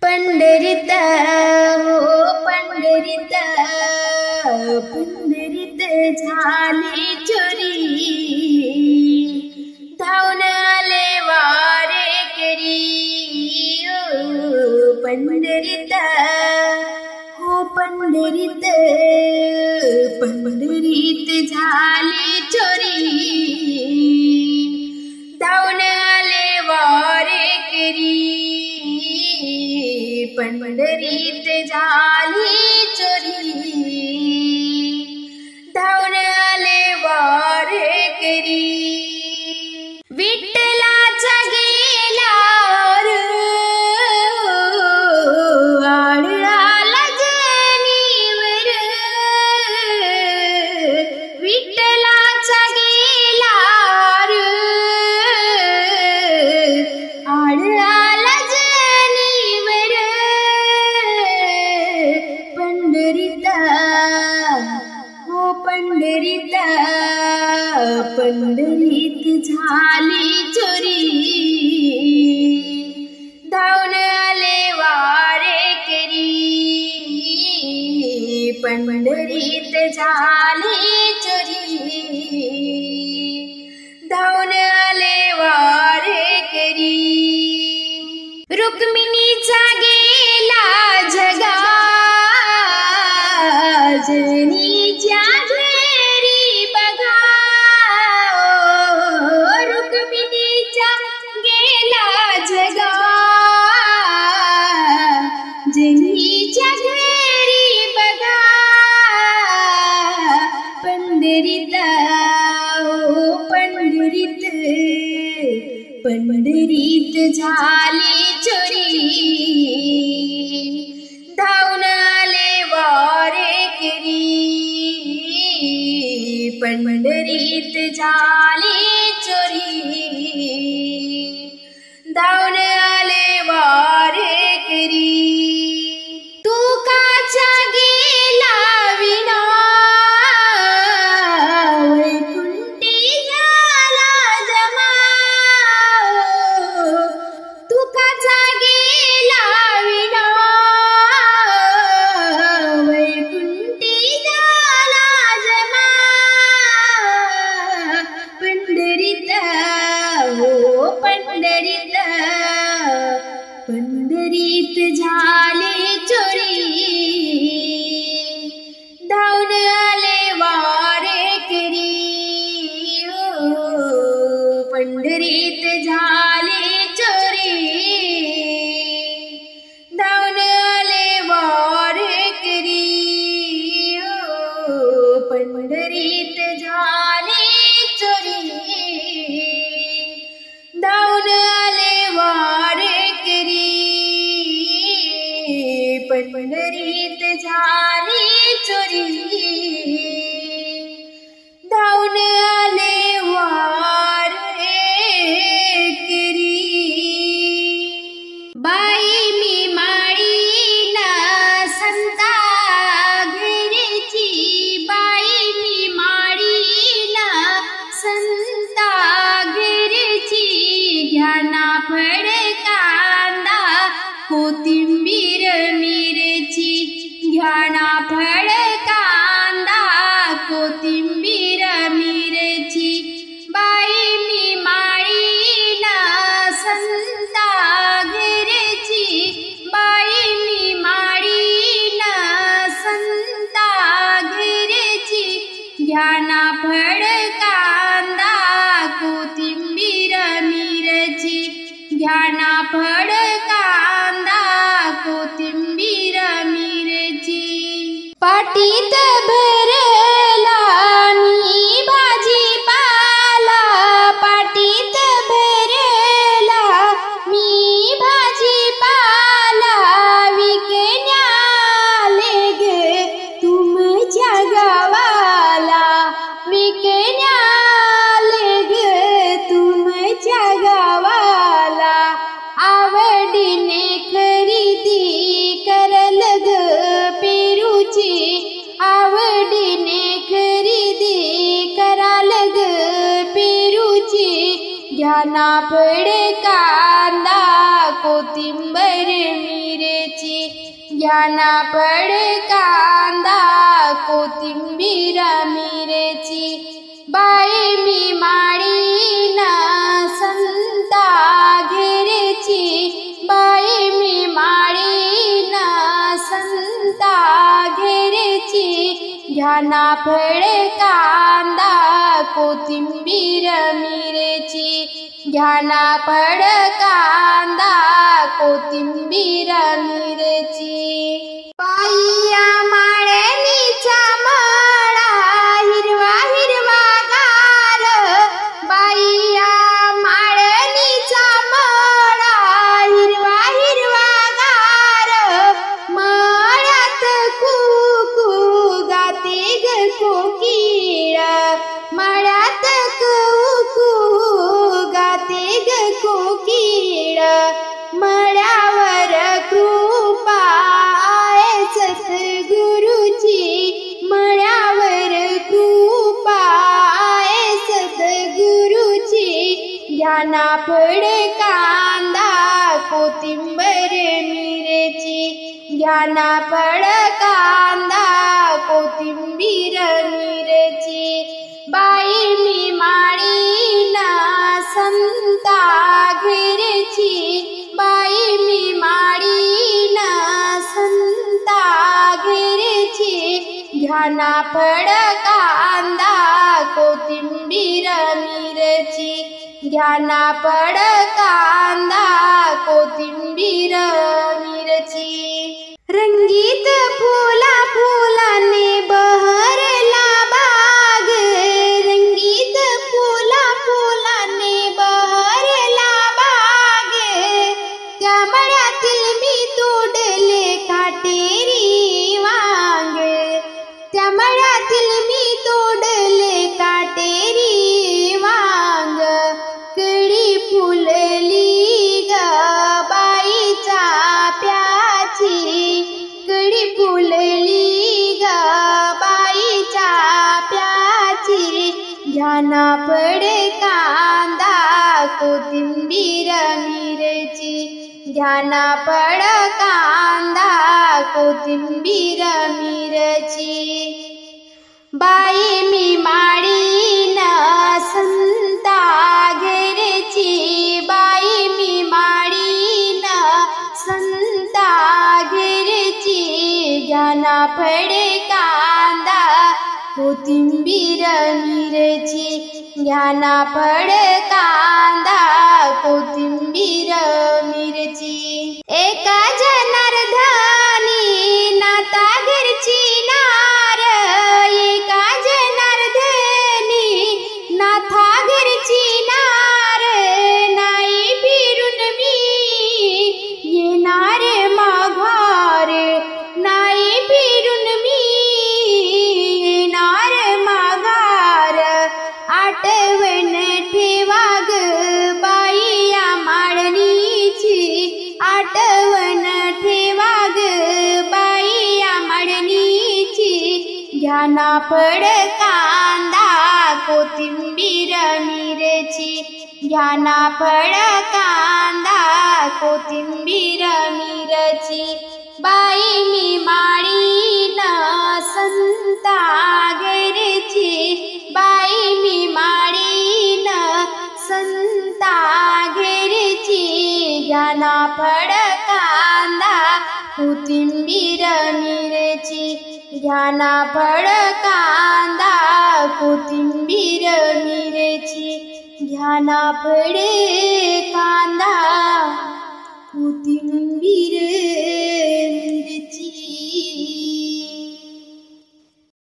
पंढरीत हो पंढरीत पंढरीत झाली चोरी धावून आले वारेकरी पंढरीत हो पंढरीत पंढरीत झाली चोरी धावून आले वारेकरी पंढरीत झाली चोरी धावून आले वारेकरी विठ्ठलाच्या गेल्यावर आळला जनीवर विठ्ठलाच्या गेल्यावर आळला जनीवर पंढरीत हो पंढरीत पंढरीत झाली चोरी धावून आले वारेकरी पंढरीत झाली चोरी धावून आले वारेकरी रुक्मिणीचा गेला जगा जनीच्या घरी बघा रुक्मिणीचा गेला जगा जनीच्या घरी बघा पंढरीत हो पंढरीत पंढरीत झाली चोरी धावून आले वारेकरी पंढरीत झाली चोरी धावून आले वारेकरी तुकाच्या गेला विना वैकुंठी झाला जमा तुकाचा गेला विना वैकुंठी झाला जमा पंढरीत हो पंढरीत पंढरीत झाली चोरी धावून आले वारेकरी पंढरीत झाली चोरी धावून आले वारेकरी पंढरीत झाली चोरी धावून आले वारेकरी पंढरीत झाली चोरी धावून आले वारेकरी बाई मी माळीन संता घरची बाई मी माळीन संता घरची घ्याना फळ कांदा कोथिंबीर मिरची घ्याना फळ कांदा कोथिंबीर मिरची बाई मी माळीन संता घरची बाई मी माळीन संता घरची घ्याना फळ कांदा कोथिंबीर मिरची घ्याना फळ कांदा कोथिंबीर मिरची पाटीत भरला मी भाजीपाला पाटीत भरला मी भाजीपाला विकण्याले ग तुमच्या गावाला विकण्याले ग तुमच्या गावाला आवडीने खरेदी करल ग पेरूची आवडीने खरेदी कराल ग पेरूची घ्याना फळ कांदा कोथिंबीर मिरची घ्याना फळ कांदा कोथिंबीर मिरची बाई मी माळीन संता घेरची बाई मी माळीन संता घेरची घ्याना फळ कांदा कोथिंबीर मिरची घ्याना फळ कांदा कोथिंबीर मिरची बाईया माळणीचा मळा हिरवा हिरवा गार बाईया माळणीचा मळा हिरवा हिरवा गार मळ्यात कुकू गाते ग कोकिळ मळ्यात कुकू गाते ग कोकिळ मळ्यावर कृपा आहे सद्गुरुची मळ्यावर कृपा आहे सद्गुरुची घ्याना फळ कांदा कोथिंबीर मिरची घ्याना फळ कांदा कोथिंबीर मिरची बाई मी माळीन संता घेरची बाई मी माळीन संता घेरची घ्याना फळ कांदा कोथिंबीर मिरची घ्याना फळ कांदा कोथिंबीर मिरची रंगीत फुला फुलाने बहरला बाग रंगीत फुला फुलाने बहरला बाग त्या मळ्यातील मी तोडले काटेरी वांग त्या मळ्यातील मी तोडले काटेरी वांग कळी फुलली ग बाईचा प्याची कळी फुलली ग बाईचा प्याची घ्याना फळ कांदा कोथिंबीर मिरची घ्याना फळ कांदा कोथिंबीर मिरची बाई मी माळीन संता घेरची बाई मी माळीन संता घेरची घ्याना फळ कांदा कोथिंबीर मिरची घ्याना फळ कांदा कोथिंबीर मिरची एका जनार्दनी नाता घरची नार एका जनार्दनी नाथा घरची नार नाही फिरून मी येणार माघार नाही फिरून मी येणार माघार आठवण ठेवा ग बाईया माळणीची आठवण ठेवा ग बाईया माळणीची घ्याना फळ कांदा कोथिंबीर मिरची घ्याना फळ कांदा कोथिंबीर मिरची बाई मी माळीन संता घेरची बाई मी माळीन संता घेरची घ्याना फळ कांदा कोथिंबीर मिरची घ्याना फळ कांदा कोथिंबीर मिरची घ्याना फळ कांदा